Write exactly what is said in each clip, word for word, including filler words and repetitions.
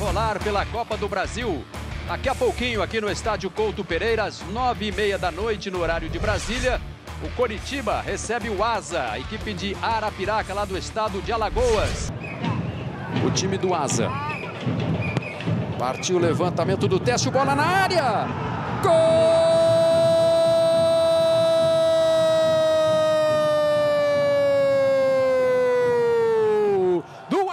rolar pela Copa do Brasil. Daqui a pouquinho, aqui no estádio Couto Pereira, às nove e meia da noite, no horário de Brasília, o Coritiba recebe o Asa, a equipe de Arapiraca, lá do estado de Alagoas. O time do Asa. Partiu o levantamento do Técio, bola na área. Gol! Do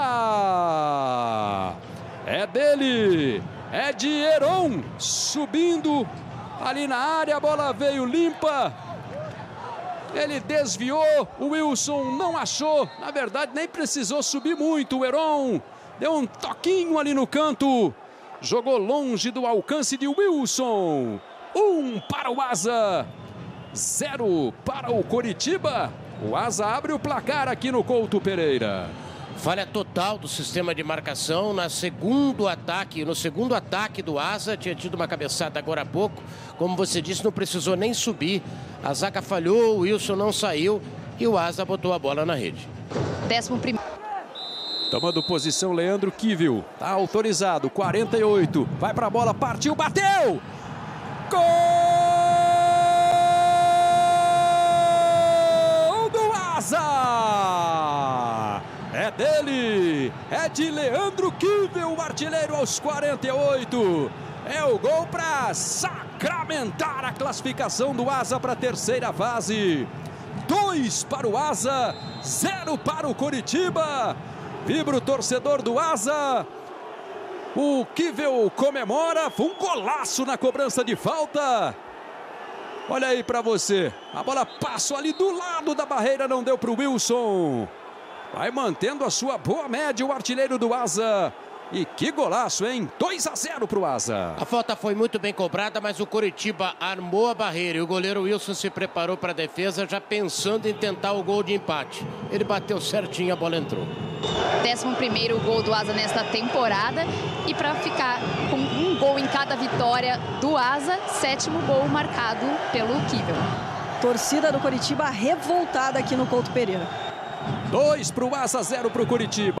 Asa! É dele! É de Heron, subindo ali na área, a bola veio limpa. Ele desviou, o Wilson não achou, na verdade nem precisou subir muito. O Heron deu um toquinho ali no canto, jogou longe do alcance de Wilson. Um para o Asa, zero para o Coritiba. O Asa abre o placar aqui no Couto Pereira. Falha total do sistema de marcação na segundo ataque, no segundo ataque do Asa, tinha tido uma cabeçada agora há pouco, como você disse, não precisou nem subir, a zaga falhou, o Wilson não saiu e o Asa botou a bola na rede. Décimo primeiro. Tomando posição, Leandro Kivil, tá autorizado, quarenta e oito, vai pra bola, partiu, bateu! Gol do Asa! É dele, é de Leandro Kivil, o artilheiro aos quarenta e oito. É o gol para sacramentar a classificação do Asa para a terceira fase. Dois para o Asa, zero para o Coritiba. Vibra o torcedor do Asa. O Kivil comemora, foi um golaço na cobrança de falta. Olha aí para você, a bola passou ali do lado da barreira, não deu para o Wilson. Vai mantendo a sua boa média o artilheiro do Asa. E que golaço, hein? dois a zero para o Asa. A falta foi muito bem cobrada, mas o Coritiba armou a barreira. E o goleiro Wilson se preparou para a defesa, já pensando em tentar o gol de empate. Ele bateu certinho, a bola entrou. Décimo primeiro gol do Asa nesta temporada. E para ficar com um gol em cada vitória do Asa, sétimo gol marcado pelo Kivil. Torcida do Coritiba revoltada aqui no Couto Pereira. Dois para o Asa, zero para o Coritiba.